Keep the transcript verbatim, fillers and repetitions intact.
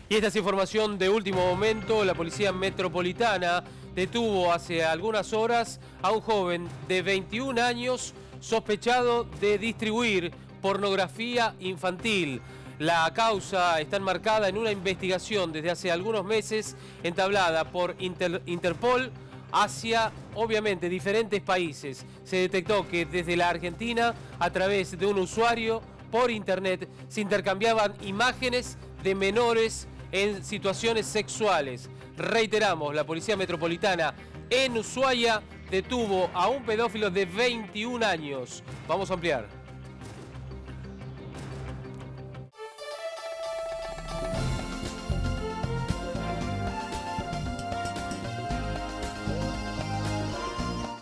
Y esta es información de último momento. La Policía Metropolitana detuvo hace algunas horas a un joven de veintiún años sospechado de distribuir pornografía infantil. La causa está enmarcada en una investigación desde hace algunos meses entablada por Inter- Interpol hacia, obviamente, diferentes países. Se detectó que desde la Argentina, a través de un usuario por internet, se intercambiaban imágenes de menores en situaciones sexuales. Reiteramos, la Policía Metropolitana en Ushuaia detuvo a un pedófilo de veintiún años. Vamos a ampliar.